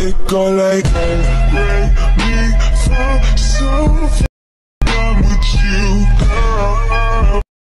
it go like, oh, break me for so